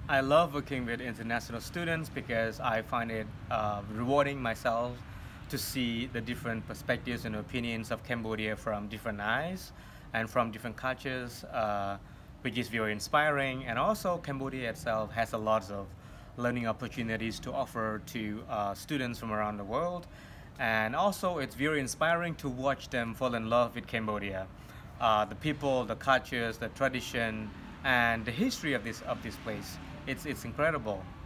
I love working with international students because I find it rewarding myself to see the different perspectives and opinions of Cambodia from different eyes and from different cultures, which is very inspiring. And also Cambodia itself has a lot of learning opportunities to offer to students from around the world. And also it's very inspiring to watch them fall in love with Cambodia. The people, the cultures, the tradition, and the history of this place. It's incredible.